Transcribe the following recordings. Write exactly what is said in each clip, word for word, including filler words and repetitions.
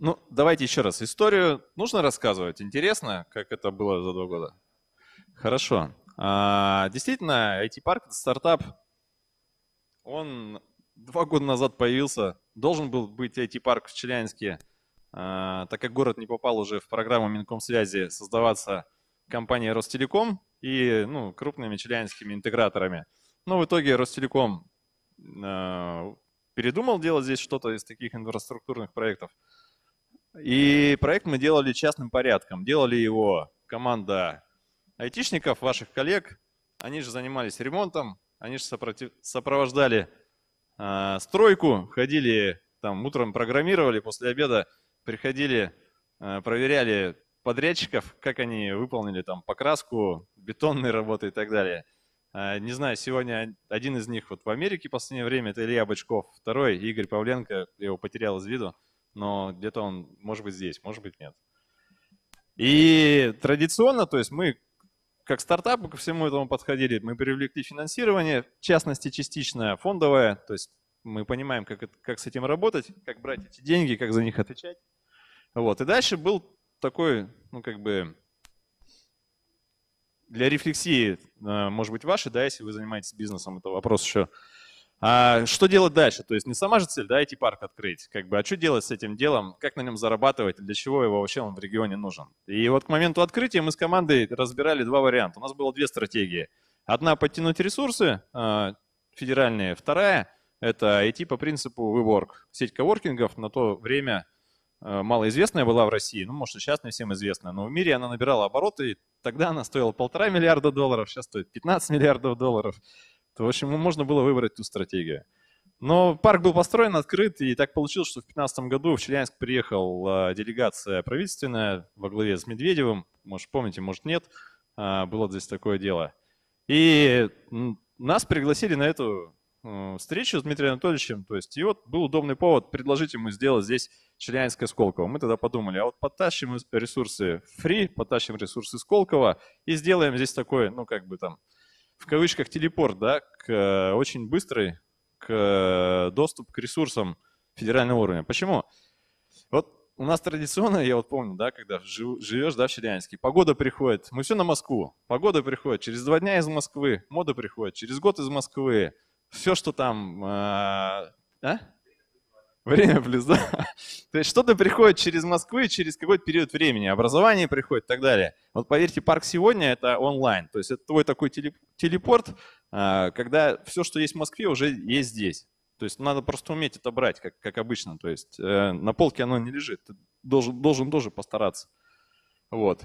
Ну, давайте еще раз. Историю нужно рассказывать? Интересно, как это было за два года? Хорошо. А, действительно, ай ти-парк – это стартап. Он два года назад появился. Должен был быть ай ти-парк в Челябинске. А, так как город не попал уже в программу Минкомсвязи, создаваться компания Ростелеком и ну, крупными челябинскими интеграторами. Но в итоге Ростелеком а, передумал делать здесь что-то из таких инфраструктурных проектов. И проект мы делали частным порядком. Делали его команда айтишников, ваших коллег. Они же занимались ремонтом, они же сопротив... сопровождали э, стройку, ходили там утром программировали, после обеда приходили, э, проверяли подрядчиков, как они выполнили там покраску, бетонные работы и так далее. Э, не знаю, сегодня один из них вот в Америке в последнее время, это Илья Бычков, второй Игорь Павленко, я его потерял из виду. Но где-то он может быть здесь, может быть нет. И традиционно, то есть мы как стартап ко всему этому подходили, мы привлекли финансирование, в частности частичное фондовое, то есть мы понимаем, как, это, как с этим работать, как брать эти деньги, как за них отвечать. Вот. И дальше был такой, ну как бы, для рефлексии, может быть, ваши, да, если вы занимаетесь бизнесом, это вопрос еще. А что делать дальше? То есть не сама же цель, да, ай ти-парк открыть, как бы, а что делать с этим делом, как на нем зарабатывать, для чего его вообще он в регионе нужен. И вот к моменту открытия мы с командой разбирали два варианта. У нас было две стратегии. Одна – подтянуть ресурсы федеральные, вторая – это идти по принципу WeWork. Сеть коворкингов на то время малоизвестная была в России, ну, может, и сейчас не всем известна, но в мире она набирала обороты, и тогда она стоила полтора миллиарда долларов, сейчас стоит пятнадцать миллиардов долларов. То, в общем, можно было выбрать ту стратегию. Но парк был построен, открыт, и так получилось, что в две тысячи пятнадцатом году в Челябинск приехала делегация правительственная во главе с Медведевым. Может, помните, может, нет. Было здесь такое дело. И нас пригласили на эту встречу с Дмитрием Анатольевичем. То есть, и вот был удобный повод предложить ему сделать здесь Челябинское Сколково. Мы тогда подумали, а вот подтащим ресурсы Free, подтащим ресурсы Сколково и сделаем здесь такой, ну, как бы там, в кавычках телепорт, да, к очень быстрый к доступ к ресурсам федерального уровня. Почему? Вот у нас традиционно, я вот помню, да, когда живешь, да, в Челябинске, погода приходит, мы все на Москву, погода приходит через два дня из Москвы, мода приходит через год из Москвы, все, что там, а? а? Время плюс, да. То есть что-то приходит через Москву и через какой-то период времени, образование приходит и так далее. Вот поверьте, парк сегодня это онлайн, то есть это твой такой телепорт, когда все, что есть в Москве, уже есть здесь. То есть надо просто уметь это брать, как, как обычно. То есть на полке оно не лежит, ты должен, должен тоже постараться. Вот.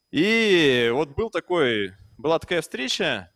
И вот был такой, была такая встреча,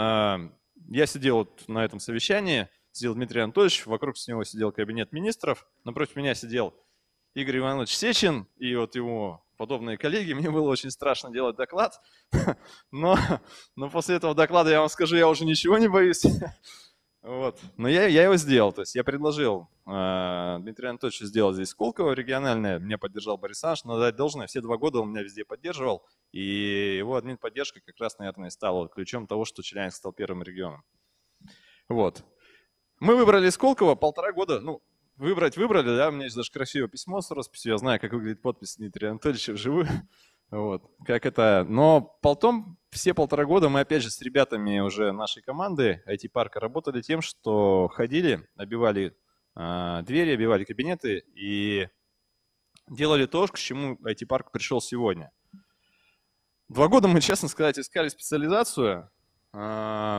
я сидел вот на этом совещании, сидел Дмитрий Анатольевич, вокруг с него сидел кабинет министров, напротив меня сидел Игорь Иванович Сечин и вот ему подобные коллеги. Мне было очень страшно делать доклад, но, но после этого доклада я вам скажу, я уже ничего не боюсь. Вот. Но я, я его сделал, то есть я предложил э, Дмитрию Анатольевичу сделать здесь Сколково региональное, меня поддержал Борис Александрович, надо дать должное, все два года он меня везде поддерживал, и его админ-поддержка как раз, наверное, стала ключом того, что Челябинск стал первым регионом. Вот. Мы выбрали Сколково полтора года, ну, выбрать выбрали, да, у меня есть даже красивое письмо с росписью, я знаю, как выглядит подпись Дмитрия Анатольевича вживую, вот, как это, но потом все полтора года мы опять же с ребятами уже нашей команды ай ти-парка работали тем, что ходили, обивали э, двери, обивали кабинеты и делали то, к чему ай ти-парк пришел сегодня. Два года мы, честно сказать, искали специализацию, э,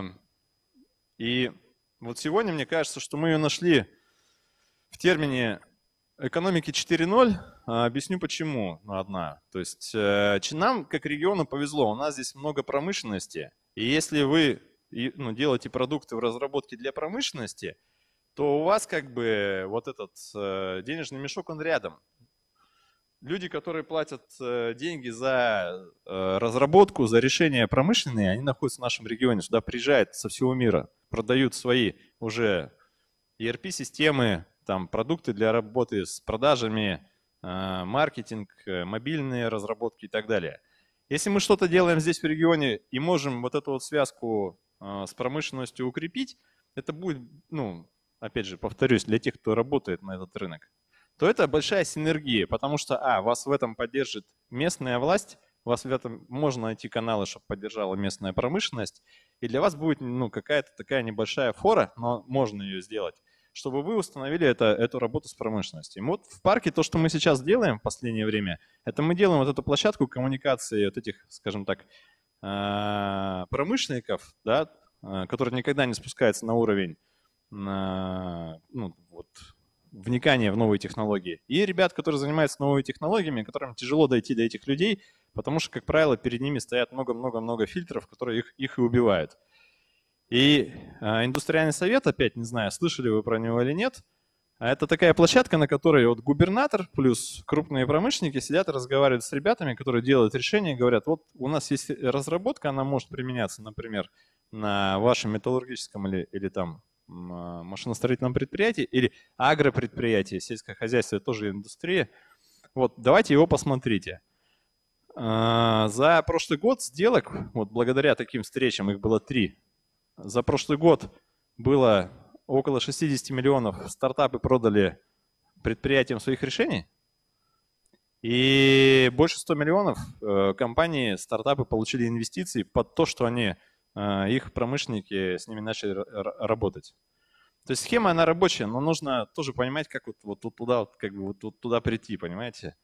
и вот сегодня мне кажется, что мы ее нашли в термине экономики четыре ноль. Объясню почему. Ну, одна. То есть нам, как региону, повезло. У нас здесь много промышленности. И если вы ну, делаете продукты в разработке для промышленности, то у вас как бы вот этот денежный мешок, он рядом. Люди, которые платят деньги за разработку, за решения промышленные, они находятся в нашем регионе. Сюда приезжают со всего мира, продают свои уже и эр пи-системы, там продукты для работы с продажами, маркетинг, мобильные разработки и так далее. Если мы что-то делаем здесь в регионе и можем вот эту вот связку с промышленностью укрепить, это будет, ну, опять же, повторюсь, для тех, кто работает на этот рынок. то это большая синергия, потому что, а, вас в этом поддержит местная власть, у вас в этом можно найти каналы, чтобы поддержала местная промышленность, и для вас будет ну, какая-то такая небольшая фора, но можно ее сделать, чтобы вы установили это, эту работу с промышленностью. И вот в парке то, что мы сейчас делаем в последнее время, это мы делаем вот эту площадку коммуникации вот этих, скажем так, промышленников, да, которые никогда не спускаются на уровень на, ну, вот, вникания в новые технологии. И ребят, которые занимаются новыми технологиями, которым тяжело дойти до этих людей, потому что, как правило, перед ними стоят много-много-много фильтров, которые их, их и убивают. И а, индустриальный совет, опять не знаю, слышали вы про него или нет, это такая площадка, на которой вот губернатор плюс крупные промышленники сидят и разговаривают с ребятами, которые делают решения и говорят, вот у нас есть разработка, она может применяться, например, на вашем металлургическом или, или там машиностроительном предприятии, или агропредприятии, сельское хозяйство, это тоже индустрия. Вот, давайте его посмотрите. За прошлый год сделок, вот благодаря таким встречам, их было три, за прошлый год было около шестидесяти миллионов стартапы продали предприятиям своих решений, и больше ста миллионов компании, стартапы получили инвестиции под то, что они, их промышленники с ними начали работать. То есть схема, она рабочая, но нужно тоже понимать, как вот, вот туда, вот, как бы вот туда прийти, понимаете?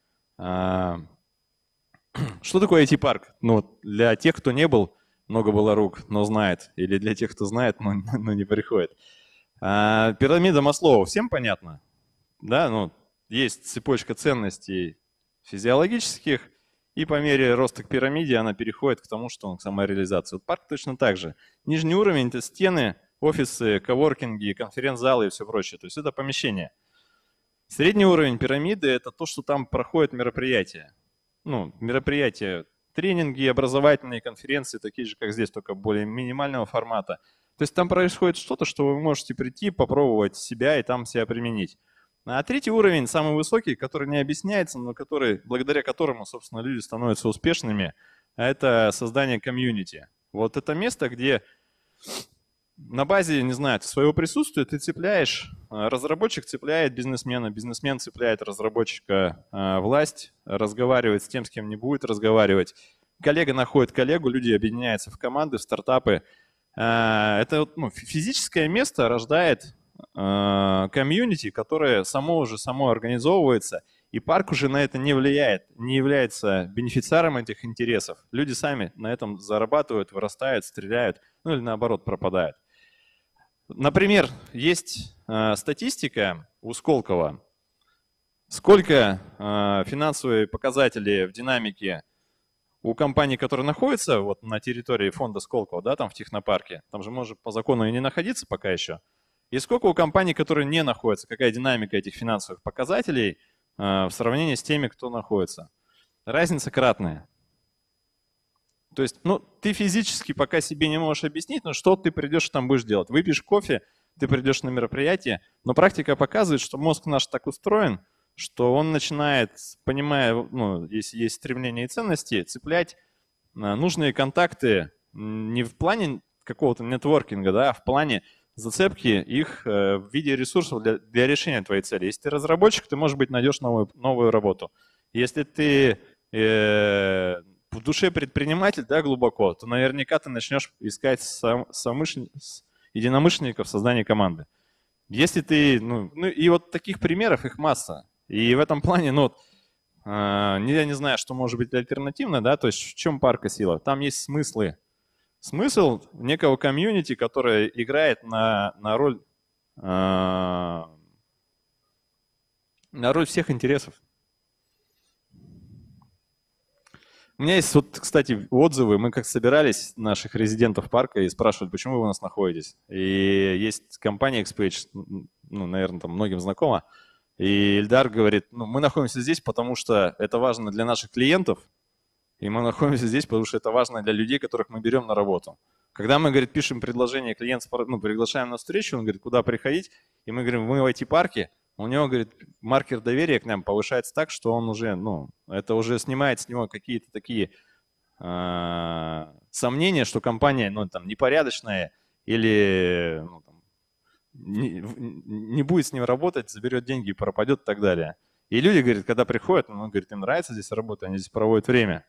Что такое ай ти-парк? Ну, для тех, кто не был, много было рук, но знает. Или для тех, кто знает, но, но не приходит. А, пирамида Маслоу, всем понятно? Да, ну, есть цепочка ценностей физиологических, и по мере роста к пирамиде она переходит к тому, что он к самореализации. Вот парк точно так же. Нижний уровень – это стены, офисы, коворкинги, конференц-залы и все прочее. То есть это помещение. Средний уровень пирамиды – это то, что там проходят мероприятия. Ну, мероприятия, тренинги, образовательные конференции, такие же, как здесь, только более минимального формата. То есть там происходит что-то, что вы можете прийти, попробовать себя и там себя применить. А третий уровень, самый высокий, который не объясняется, но который, благодаря которому, собственно, люди становятся успешными, это создание комьюнити. Вот это место, где на базе, не знаю, своего присутствия ты цепляешь, разработчик цепляет бизнесмена, бизнесмен цепляет разработчика, власть разговаривает с тем, с кем не будет разговаривать. Коллега находит коллегу, люди объединяются в команды, в стартапы. Это ну, физическое место рождает комьюнити, которое само уже само организовывается, и парк уже на это не влияет, не является бенефициаром этих интересов. Люди сами на этом зарабатывают, вырастают, стреляют, ну или наоборот пропадают. Например, есть э, статистика у Сколково, сколько э, финансовые показатели в динамике у компаний, которые находятся вот на территории фонда Сколково, да, там в технопарке, там же может по закону и не находиться пока еще, и сколько у компаний, которые не находятся, какая динамика этих финансовых показателей э, в сравнении с теми, кто находится. Разница кратная. То есть, ну, ты физически пока себе не можешь объяснить, но что ты придешь и там будешь делать. Выпьешь кофе, ты придешь на мероприятие, но практика показывает, что мозг наш так устроен, что он начинает, понимая, ну, если есть стремления и ценности, цеплять нужные контакты не в плане какого-то нетворкинга, да, а в плане зацепки их в виде ресурсов для, для решения твоей цели. Если ты разработчик, ты, может быть, найдешь новую, новую работу. Если ты э, в душе предприниматель, да, глубоко, то наверняка ты начнешь искать сам, самышл... единомышленников в создании команды. Если ты, ну, ну, и вот таких примеров их масса. И в этом плане, ну, э, я не знаю, что может быть альтернативно, да, то есть в чем парка сила? Там есть смыслы. Смысл некого комьюнити, которое играет на, на роль э, на роль всех интересов. У меня есть вот, кстати, отзывы. Мы как собирались наших резидентов парка и спрашивали, почему вы у нас находитесь. И есть компания Xpage, ну, наверное, там многим знакома. И Ильдар говорит, ну, мы находимся здесь, потому что это важно для наших клиентов. И мы находимся здесь, потому что это важно для людей, которых мы берем на работу. Когда мы, говорит, пишем предложение, клиент, ну, приглашаем на встречу, он говорит, куда приходить, и мы говорим, мы в ай ти-парке, у него, говорит, маркер доверия к нам повышается так, что он уже, ну, это уже снимает с него какие-то такие э, сомнения, что компания, ну, там, непорядочная или ну, там, не, не будет с ним работать, заберет деньги и пропадет и так далее. И люди, говорят, когда приходят, он говорит, им нравится здесь работать, они здесь проводят время.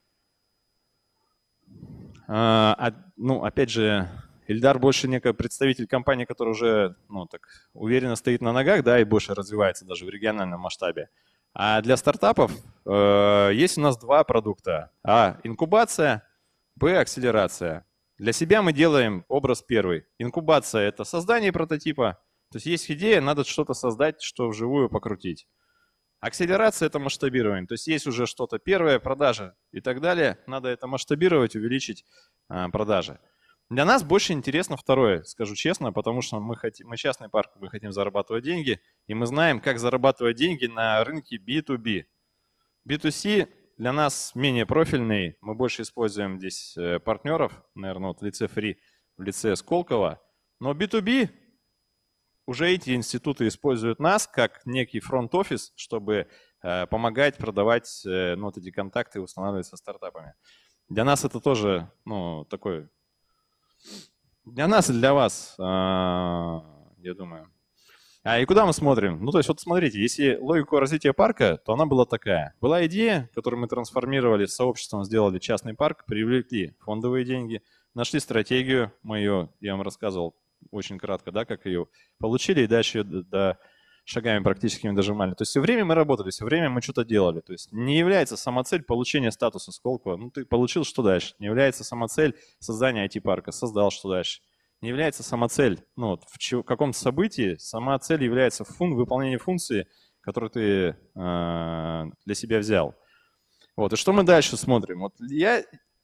А, ну, опять же, Ильдар больше некий представитель компании, который уже, ну, так уверенно стоит на ногах, да, и больше развивается даже в региональном масштабе. А для стартапов э, есть у нас два продукта. А, инкубация, Б, акселерация. Для себя мы делаем образ первый. Инкубация – это создание прототипа. То есть есть идея, надо что-то создать, что вживую покрутить. Акселерация – это масштабирование. То есть есть уже что-то первое, продажи и так далее. Надо это масштабировать, увеличить а, продажи. Для нас больше интересно второе, скажу честно, потому что мы, хотим, мы частный парк, мы хотим зарабатывать деньги, и мы знаем, как зарабатывать деньги на рынке би ту би. би ту си для нас менее профильный, мы больше используем здесь партнеров, наверное, вот в лице Free, в лице Сколково. Но би ту би уже эти институты используют нас как некий фронт-офис, чтобы э, помогать продавать э, ну, вот эти контакты и устанавливать со стартапами. Для нас это тоже, ну, такой, для нас и для вас, э, я думаю. А и куда мы смотрим? Ну, то есть, вот смотрите, если логику развития парка, то она была такая. Была идея, которую мы трансформировали с сообществом, сделали частный парк, привлекли фондовые деньги, нашли стратегию, мы ее, я вам рассказывал, очень кратко, да, как ее получили, и дальше ее до шагами практически дожимали. То есть все время мы работали, все время мы что-то делали. То есть не является самоцель получения статуса Сколково. Ну, ты получил, что дальше? Не является самоцель создания ай ти-парка, создал, что дальше? Не является самоцель. Ну, вот в каком-то событии сама цель является фун, выполнение функции, которую ты э, для себя взял. Вот, и что мы дальше смотрим? Вот я...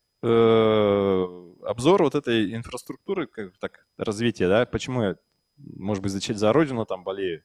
обзор вот этой инфраструктуры, как так, развития, да, почему я, может быть, зачать за родину там болею,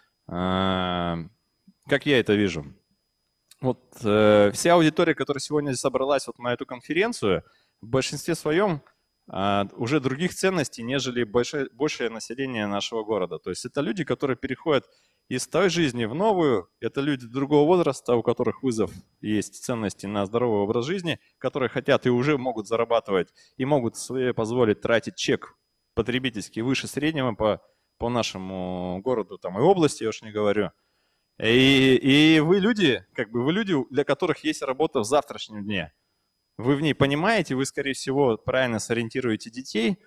а, как я это вижу. Вот э, вся аудитория, которая сегодня собралась вот на эту конференцию, в большинстве своем а, уже других ценностей, нежели большое, большее население нашего города. То есть это люди, которые переходят из той жизни в новую, это люди другого возраста, у которых вызов есть ценности на здоровый образ жизни, которые хотят и уже могут зарабатывать, и могут себе позволить тратить чек потребительский выше среднего по, по нашему городу там, и области, я уж не говорю. И, и вы люди, как бы вы люди, для которых есть работа в завтрашнем дне. Вы в ней понимаете, вы, скорее всего, правильно сориентируете детей,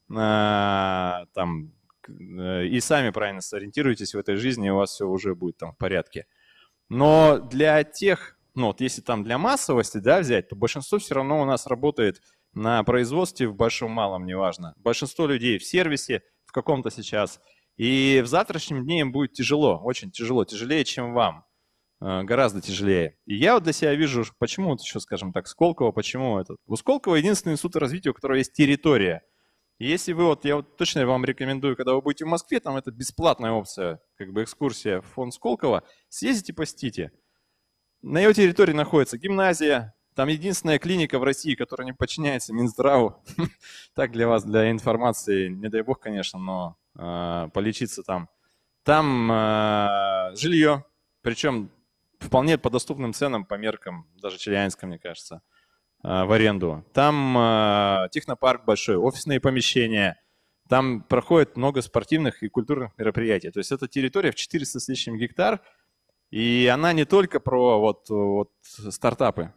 а, там, и сами правильно сориентируетесь в этой жизни, и у вас все уже будет там в порядке. Но для тех, ну вот если там для массовости, да, взять, то большинство все равно у нас работает на производстве, в большом, малом, неважно. Большинство людей в сервисе, в каком-то сейчас. И в завтрашнем дне им будет тяжело, очень тяжело, тяжелее, чем вам. Гораздо тяжелее. И я вот для себя вижу, почему вот еще, скажем так, Сколково, почему этот. У Сколково единственный институт развития, у которого есть территория. И если вы, вот я вот точно вам рекомендую, когда вы будете в Москве, там это бесплатная опция, как бы экскурсия в фонд Сколково, съездите, посетите. На его территории находится гимназия, там единственная клиника в России, которая не подчиняется Минздраву. Так для вас, для информации, не дай бог, конечно, но э, полечиться там. Там э, жилье, причем вполне по доступным ценам, по меркам, даже Челябинска, мне кажется, э, в аренду. Там э, технопарк большой, офисные помещения. Там проходит много спортивных и культурных мероприятий. То есть это территория в четыреста с лишним гектар, и она не только про вот, вот стартапы.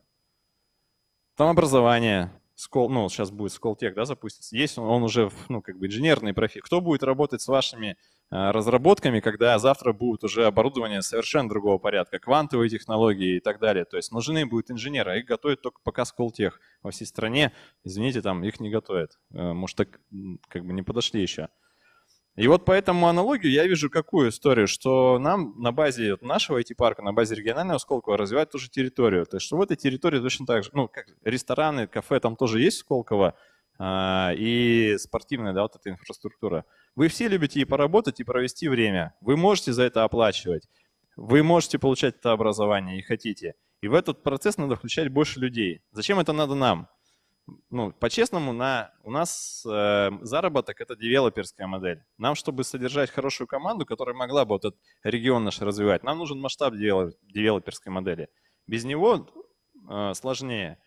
Там образование, Скол, ну сейчас будет Сколтех, да, запустится. Есть он, он уже, ну как бы инженерный профиль. Кто будет работать с вашими э, разработками, когда завтра будет уже оборудование совершенно другого порядка, квантовые технологии и так далее. То есть нужны будут инженеры, а их готовят только пока Сколтех во всей стране. Извините, там их не готовят. Э, может, так как бы не подошли еще. И вот по этому аналогию я вижу какую историю, что нам на базе нашего ай ти-парка, на базе регионального Сколково развивать ту же территорию. То есть что в этой территории точно так же, ну, как рестораны, кафе там тоже есть Сколково, а, и спортивная, да, вот эта инфраструктура. Вы все любите и поработать, и провести время. Вы можете за это оплачивать. Вы можете получать это образование и хотите. И в этот процесс надо включать больше людей. Зачем это надо нам? Ну, по-честному, на, у нас э, заработок – это девелоперская модель. Нам, чтобы содержать хорошую команду, которая могла бы вот этот регион наш развивать, нам нужен масштаб девелоперской модели. Без него э, сложнее.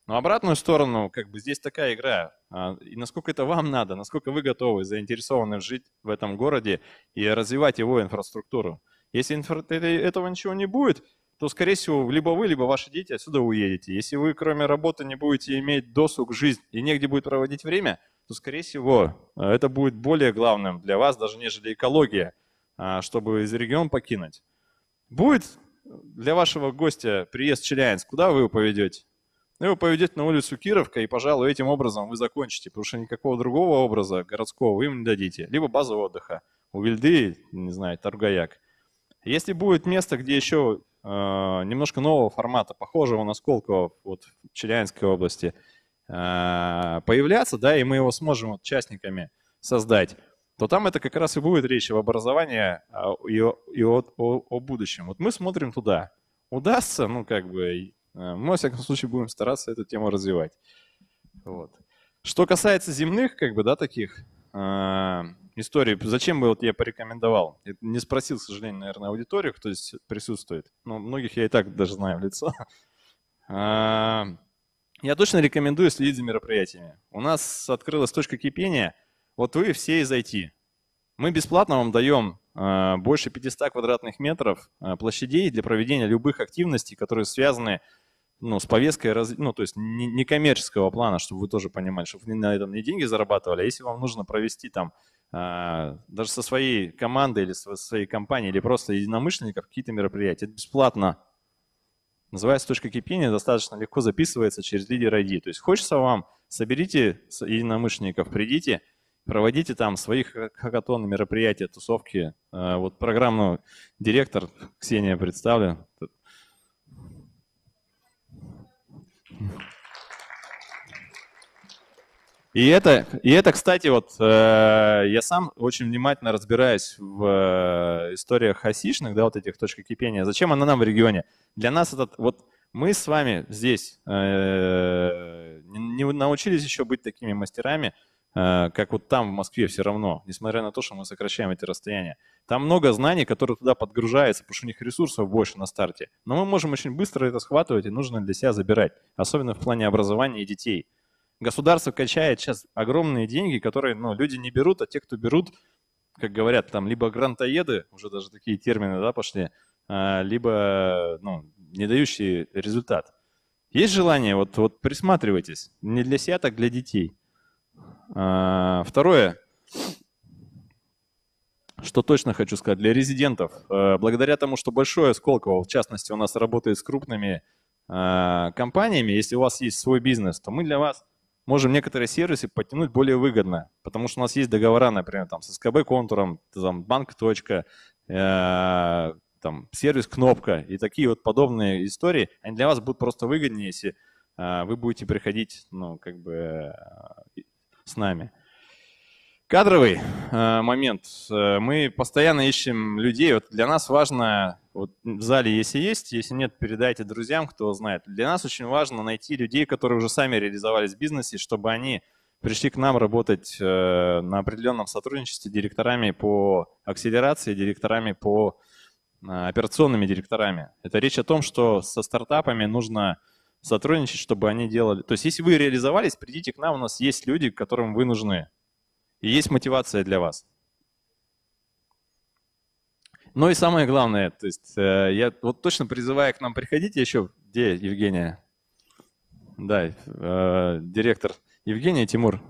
Но обратную сторону, как бы здесь такая игра. И насколько это вам надо, насколько вы готовы, заинтересованы жить в этом городе и развивать его инфраструктуру. Если инфра... этого ничего не будет, то, скорее всего, либо вы, либо ваши дети отсюда уедете. Если вы, кроме работы, не будете иметь досуг, жизнь и негде будет проводить время, то, скорее всего, это будет более главным для вас, даже нежели экология, чтобы из региона покинуть. Будет для вашего гостя приезд в Челябинск, куда вы его поведете? Вы его поведете на улицу Кировка, и, пожалуй, этим образом вы закончите, потому что никакого другого образа городского вы им не дадите. Либо база отдыха у Вильды, не знаю, Торгаяк. Если будет место, где еще э, немножко нового формата, похожего на Сколково, вот в Челябинской области, э, появляться, да, и мы его сможем вот, участниками создать, то там это как раз и будет речь об образовании и, о, и о, о, о будущем. Вот мы смотрим туда. Удастся, ну как бы, мы, во всяком случае, будем стараться эту тему развивать. Вот. Что касается земных, как бы, да, таких э, историй, зачем бы вот я порекомендовал? Я не спросил, к сожалению, наверное, аудиторию, кто здесь присутствует. Но многих я и так даже знаю в лицо. Э, я точно рекомендую следить за мероприятиями. У нас открылась точка кипения. Вот вы все из ай ти. Мы бесплатно вам даем э, больше пятисот квадратных метров э, площадей для проведения любых активностей, которые связаны ну, с повесткой, раз, ну, то есть не, не коммерческого плана, чтобы вы тоже понимали, чтобы вы на этом не деньги зарабатывали, а если вам нужно провести там э, даже со своей командой или со своей компанией, или просто единомышленников какие-то мероприятия, это бесплатно. Называется точка кипения, достаточно легко записывается через лидер ай ди. То есть хочется вам, соберите единомышленников, придите, проводите там свои хакатоны, мероприятия, тусовки. Вот программный директор Ксения представлю. И это, и это, кстати, вот я сам очень внимательно разбираюсь в историях хасишных, да, вот этих точек кипения. Зачем она нам в регионе? Для нас это, вот мы с вами здесь не научились еще быть такими мастерами, как вот там в Москве все равно, несмотря на то, что мы сокращаем эти расстояния. Там много знаний, которые туда подгружаются, потому что у них ресурсов больше на старте. Но мы можем очень быстро это схватывать и нужно для себя забирать, особенно в плане образования и детей. Государство качает сейчас огромные деньги, которые ну, люди не берут, а те, кто берут, как говорят, там либо грантоеды, уже даже такие термины да, пошли, либо ну, не дающие результат. Есть желание, вот, вот присматривайтесь, не для себя, так для детей. Второе, что точно хочу сказать, для резидентов. Благодаря тому, что большое Сколково, в частности, у нас работает с крупными компаниями, если у вас есть свой бизнес, то мы для вас можем некоторые сервисы подтянуть более выгодно, потому что у нас есть договора, например, там, с эс ка бэ контуром, там, банк. Точка, э, там, сервис Кнопка и такие вот подобные истории, они для вас будут просто выгоднее, если э, вы будете приходить ну, как бы, э, с нами. Кадровый э, момент. Мы постоянно ищем людей. Вот для нас важно, вот в зале если есть, если нет, передайте друзьям, кто знает. Для нас очень важно найти людей, которые уже сами реализовались в бизнесе, чтобы они пришли к нам работать э, на определенном сотрудничестве директорами по акселерации, директорами по э, операционными директорами. Это речь о том, что со стартапами нужно сотрудничать, чтобы они делали. То есть если вы реализовались, придите к нам, у нас есть люди, которым вы нужны. И есть мотивация для вас. Ну и самое главное, то есть э, я вот точно призываю к нам приходить еще. Где Евгения? Да, э, директор Евгения, Тимур.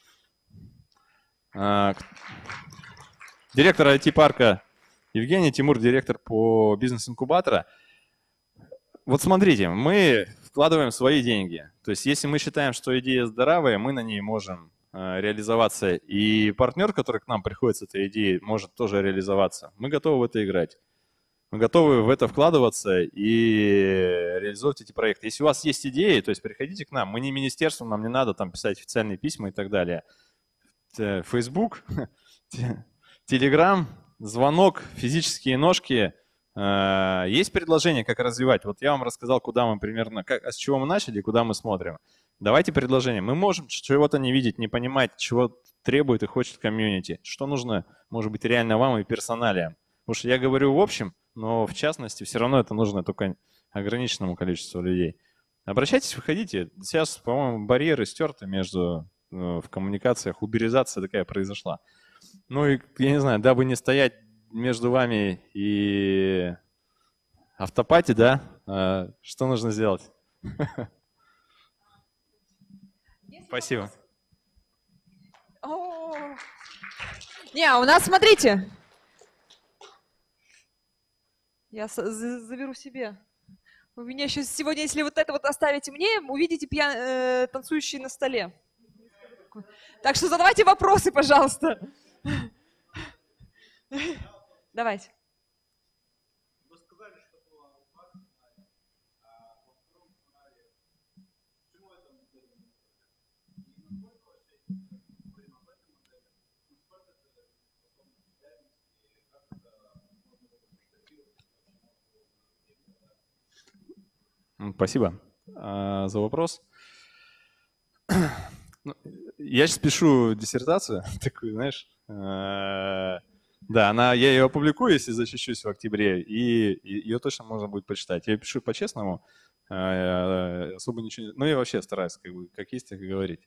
Э, директор ай ти-парка Евгения, Тимур, директор по бизнес-инкубатора. Вот смотрите, мы вкладываем свои деньги. То есть если мы считаем, что идея здоровая, мы на ней можем реализоваться, и партнер, который к нам приходит с этой идеей, может тоже реализоваться. Мы готовы в это играть. Мы готовы в это вкладываться и реализовывать эти проекты. Если у вас есть идеи, то есть приходите к нам. Мы не министерство, нам не надо там писать официальные письма и так далее. Facebook, Telegram, звонок, физические ножки. Есть предложение, как развивать. Вот я вам рассказал, куда мы примерно, как, с чего мы начали, куда мы смотрим. Давайте предложение. Мы можем чего-то не видеть, не понимать, чего требует и хочет комьюнити. Что нужно, может быть, реально вам и персоналиям. Потому что я говорю в общем, но в частности все равно это нужно только ограниченному количеству людей. Обращайтесь, выходите. Сейчас, по-моему, барьеры стерты между э, в коммуникациях, уберизация такая произошла. Ну и, я не знаю, дабы не стоять между вами и автопати, да, э, что нужно сделать? Спасибо. Не, у нас, смотрите. Я заберу себе. У меня еще сегодня, если вот это вот оставите мне, увидите пьян... э, танцующие на столе. Так что задавайте вопросы, пожалуйста. Давайте. Спасибо а, за вопрос. Я сейчас пишу диссертацию, такую, знаешь. А, да, она, я ее опубликую, если защищусь в октябре, и, и ее точно можно будет почитать. Я ее пишу по-честному, а, особо ничего не... Ну, я вообще стараюсь, как бы, как есть, так и говорить.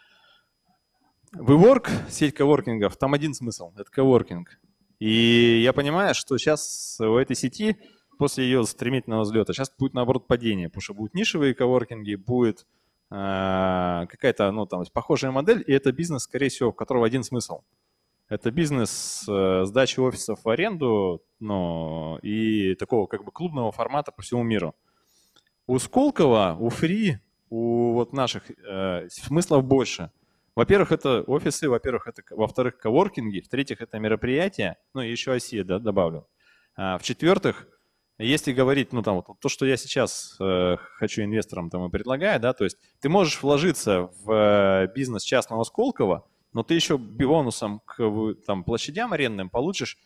WeWork, сеть коворкингов, там один смысл – это коворкинг. И я понимаю, что сейчас у этой сети после ее стремительного взлета сейчас будет, наоборот, падение, потому что будут нишевые коворкинги, будет э, какая-то, ну, там, похожая модель, и это бизнес, скорее всего, у которого один смысл. Это бизнес э, сдачи офисов в аренду, ну, и такого как бы клубного формата по всему миру. У Сколково, у Free, у вот наших э, смыслов больше. Во-первых, это офисы, во-первых, это, во-вторых, коворкинги, в-третьих, это мероприятия, ну, и еще Россия, да, добавлю. А, в-четвертых, если говорить, ну, там, вот, то, что я сейчас э, хочу инвесторам там и предлагаю, да, то есть ты можешь вложиться в э, бизнес частного Сколково, но ты еще бонусом к там, площадям арендным получишь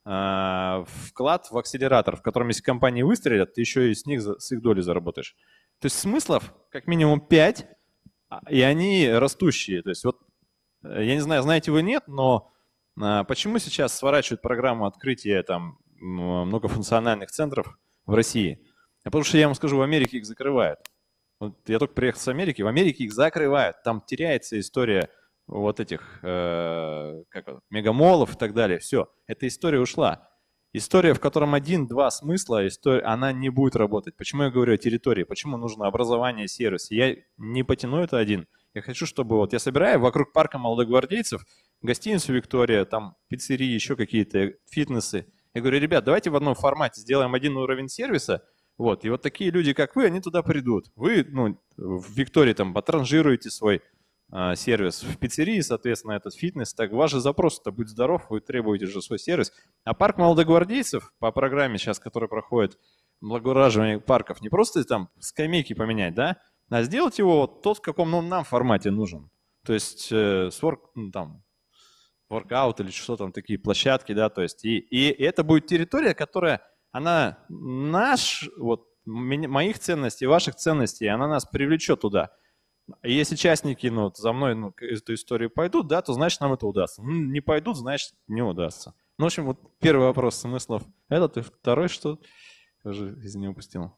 э, вклад в акселератор, в котором, если компании выстрелят, ты еще и с них, с их доли заработаешь. То есть смыслов как минимум пять, и они растущие. То есть вот, я не знаю, знаете вы, нет, но э, почему сейчас сворачивают программу открытия там многофункциональных центров в России? Потому что я вам скажу, в Америке их закрывают. Вот я только приехал с Америки, в Америке их закрывают. Там теряется история вот этих э, как, мегамолов и так далее. Все, эта история ушла. История, в котором один-два смысла, история, она не будет работать. Почему я говорю о территории? Почему нужно образование, сервис? Я не потяну это один. Я хочу, чтобы вот я собираю вокруг парка молодогвардейцев гостиницу Виктория, там пиццерии, еще какие-то фитнесы. Я говорю, ребят, давайте в одном формате сделаем один уровень сервиса, вот, и вот такие люди, как вы, они туда придут. Вы, ну, в Виктории там потранжируете свой а, сервис, в пиццерии, соответственно, этот фитнес, так ваш же запрос-то будь здоров, вы требуете же свой сервис. А парк молодогвардейцев по программе сейчас, которая проходит, благоураживание парков, не просто там скамейки поменять, да, а сделать его вот тот, в каком ну, нам формате нужен. То есть э, с work, ну, там, воркаут или что там, такие площадки, да, то есть и, и это будет территория, которая, она наш, вот, моих ценностей, ваших ценностей, она нас привлечет туда. И если частники, ну, за мной ну, эту историю пойдут, да, то значит нам это удастся. Ну, не пойдут, значит не удастся. Ну, в общем, вот первый вопрос смыслов этот, и второй, что уже из него упустил.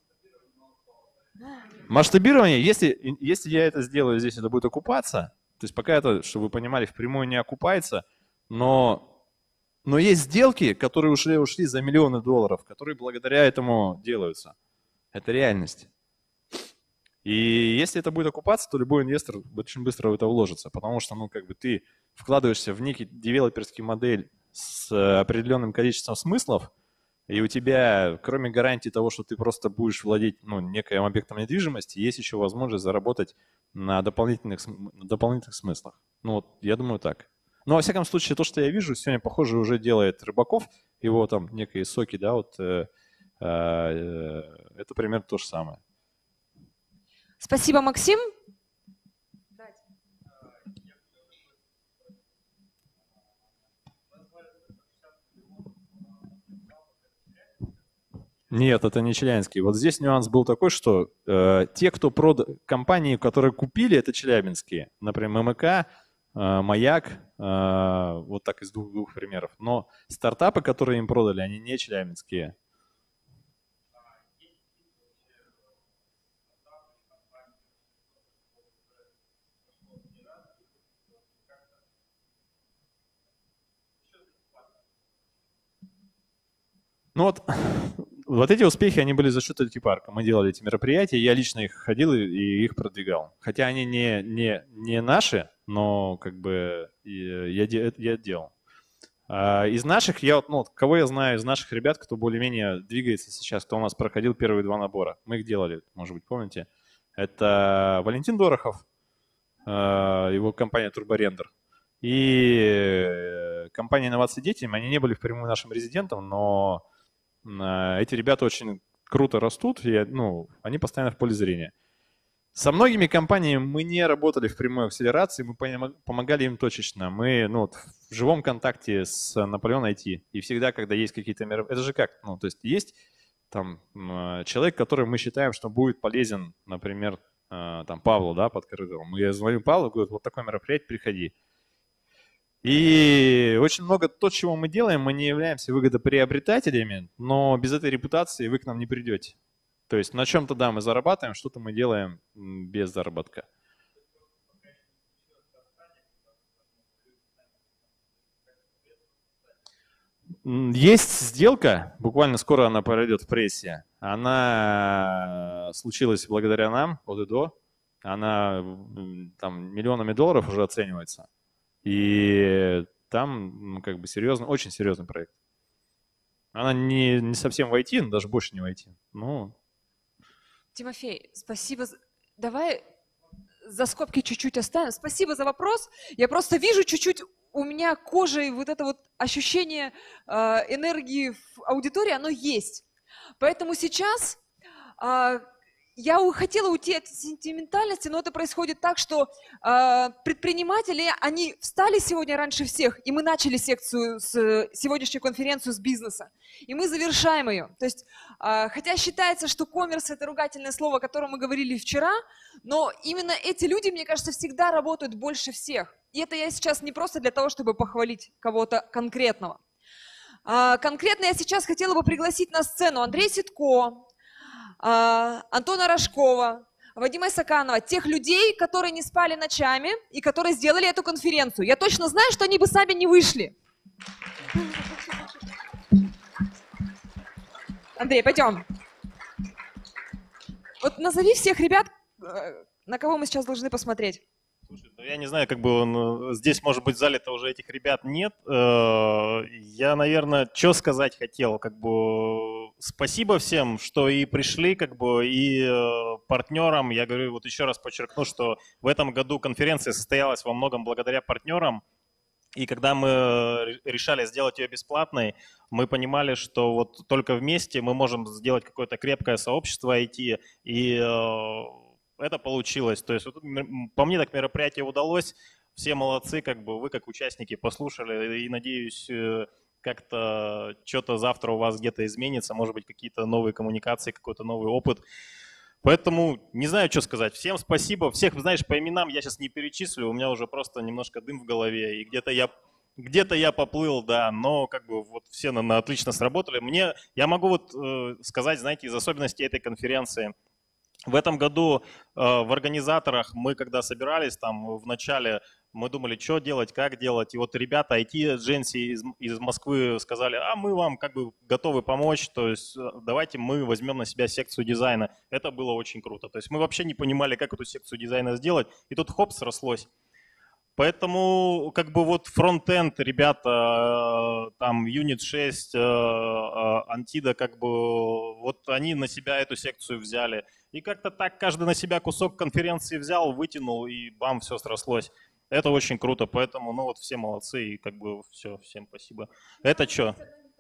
Масштабирование, если, если я это сделаю здесь, это будет окупаться. То есть пока это, чтобы вы понимали, впрямую не окупается, но, но есть сделки, которые ушли, ушли за миллионы долларов, которые благодаря этому делаются. Это реальность. И если это будет окупаться, то любой инвестор очень быстро в это вложится, потому что ну, как бы ты вкладываешься в некий девелоперский модель с определенным количеством смыслов, и у тебя, кроме гарантии того, что ты просто будешь владеть ну, неким объектом недвижимости, есть еще возможность заработать на дополнительных, на дополнительных смыслах. Ну, вот, я думаю, так. Но, во всяком случае, то, что я вижу, сегодня, похоже, уже делает Рыбаков, его там некие соки, да, вот, э, э, это примерно то же самое. Спасибо, Максим. Нет, это не Челябинский. Вот здесь нюанс был такой, что э, те, кто продал, компании, которые купили, это челябинские. Например, ММК, э, Маяк, э, вот так из двух, двух примеров. Но стартапы, которые им продали, они не челябинские. Ну вот, вот эти успехи, они были за счет ай ти-парка. Мы делали эти мероприятия, я лично их ходил и, и их продвигал. Хотя они не, не, не наши, но как бы я, я делал. Из наших, я, ну, кого я знаю из наших ребят, кто более-менее двигается сейчас, кто у нас проходил первые два набора. Мы их делали, может быть, помните. Это Валентин Дорохов, его компания Turborender. И компания «Инновации детям», они не были впрямую нашим резидентом, но эти ребята очень круто растут, и, ну, они постоянно в поле зрения. Со многими компаниями мы не работали в прямой акселерации, мы помогали им точечно. Мы, ну, вот, в живом контакте с Наполеон ай ти. И всегда, когда есть какие-то мероприятия, это же как? Ну, то есть есть там человек, который мы считаем, что будет полезен, например, там Павлу, да, под Подкорытову. Я звоню Павлу, говорю, вот такое мероприятие, приходи. И очень много то, чего мы делаем, мы не являемся выгодоприобретателями, но без этой репутации вы к нам не придете. То есть на чем-то, да, мы зарабатываем, что-то мы делаем без заработка. Есть сделка, буквально скоро она пройдет в прессе. Она случилась благодаря нам, от и до. Она там миллионами долларов уже оценивается. И там, ну, как бы серьезно, очень серьезный проект. Она не, не совсем в ай ти, но даже больше не в ай ти. Ну. Тимофей, спасибо. Давай за скобки чуть-чуть оставим. Спасибо за вопрос. Я просто вижу чуть-чуть у меня кожей вот это вот ощущение э, энергии в аудитории, оно есть. Поэтому сейчас э, я хотела уйти от сентиментальности, но это происходит так, что э, предприниматели, они встали сегодня раньше всех, и мы начали секцию, с, сегодняшнюю конференцию с бизнеса, и мы завершаем ее. То есть, э, хотя считается, что коммерс – это ругательное слово, о котором мы говорили вчера, но именно эти люди, мне кажется, всегда работают больше всех. И это я сейчас не просто для того, чтобы похвалить кого-то конкретного. Э, конкретно я сейчас хотела бы пригласить на сцену Андрея Ситко, Антона Рожкова, Вадима Исаканова, тех людей, которые не спали ночами и которые сделали эту конференцию. Я точно знаю, что они бы сами не вышли. Андрей, пойдем. Вот назови всех ребят, на кого мы сейчас должны посмотреть. Слушай, ну я не знаю, как бы он, здесь, может быть, в зале-то уже этих ребят нет. Я, наверное, что сказать хотел, как бы спасибо всем, что и пришли, как бы, и партнерам. Я говорю, вот еще раз подчеркну, что в этом году конференция состоялась во многом благодаря партнерам. И когда мы решали сделать ее бесплатной, мы понимали, что вот только вместе мы можем сделать какое-то крепкое сообщество ай ти, и это получилось. То есть вот, по мне так мероприятие удалось. Все молодцы, как бы вы как участники послушали. И надеюсь, как-то что-то завтра у вас где-то изменится. Может быть, какие-то новые коммуникации, какой-то новый опыт. Поэтому не знаю, что сказать. Всем спасибо. Всех, знаешь, по именам я сейчас не перечислю. У меня уже просто немножко дым в голове. И где-то я, где-то я поплыл, да. Но как бы вот все на, на отлично сработали. Мне, я могу вот э, сказать, знаете, из особенностей этой конференции. В этом году э, в организаторах мы, когда собирались там в начале, мы думали, что делать, как делать. И вот ребята ай ти-дженси из, из Москвы сказали, а мы вам как бы готовы помочь, то есть давайте мы возьмем на себя секцию дизайна. Это было очень круто. То есть мы вообще не понимали, как эту секцию дизайна сделать. И тут хоп, срослось. Поэтому как бы вот фронт-энд ребята, там юнит шесть, Антида, как бы вот они на себя эту секцию взяли. И как-то так каждый на себя кусок конференции взял, вытянул, и бам, все срослось. Это очень круто, поэтому, ну вот все молодцы, и как бы все, всем спасибо. Это что?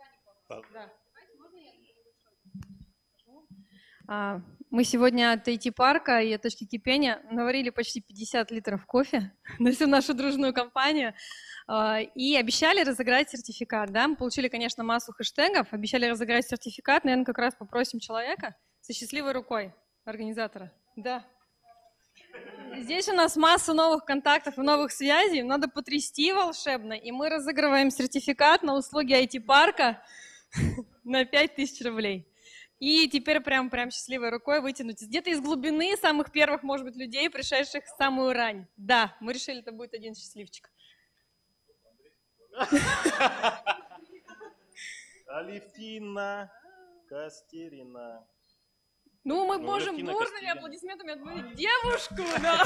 Мы сегодня от ай ти-парка и от точки кипения наварили почти пятьдесят литров кофе на всю нашу дружную компанию и обещали разыграть сертификат. Да? Мы получили, конечно, массу хэштегов, обещали разыграть сертификат. Наверное, как раз попросим человека со счастливой рукой организатора. Да. Здесь у нас масса новых контактов и новых связей. Надо потрясти волшебно, и мы разыгрываем сертификат на услуги ай ти-парка на пять тысяч рублей. И теперь прям, прям счастливой рукой вытянуть где-то из глубины самых первых, может быть, людей, пришедших в самую рань. Да, мы решили, это будет один счастливчик. Алевтина Костерина. Ну, мы Ну, можем Алевтина бурными Костерина. аплодисментами отбавить девушку, да.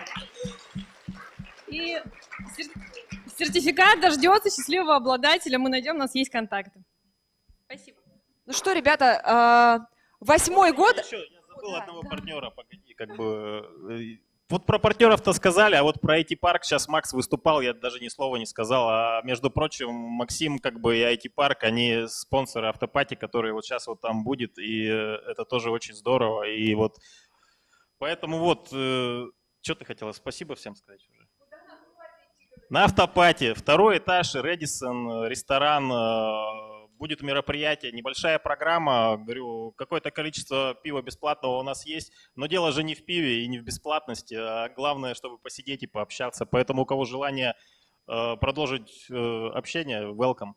И сер- сертификат дождется счастливого обладателя. Мы найдем, у нас есть контакты. Спасибо. Ну что, ребята, а, восьмой год. Еще, я забыл Да, одного да. партнера, погоди, как бы. э, Вот про партнеров-то сказали, а вот про ай ти-парк сейчас Макс выступал, я даже ни слова не сказал. А между прочим, Максим, как бы и ай ти-парк, они спонсоры Автопати, который вот сейчас вот там будет, и э, это тоже очень здорово. И вот поэтому вот, э, что ты хотела? Спасибо всем сказать уже. На Автопати, второй этаж, Редисон, ресторан, э, будет мероприятие, небольшая программа, говорю, какое-то количество пива бесплатного у нас есть, но дело же не в пиве и не в бесплатности, а главное, чтобы посидеть и пообщаться. Поэтому у кого желание э, продолжить э, общение, welcome.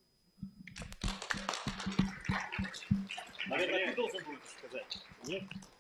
Наверное, ты должен будешь сказать. Нет?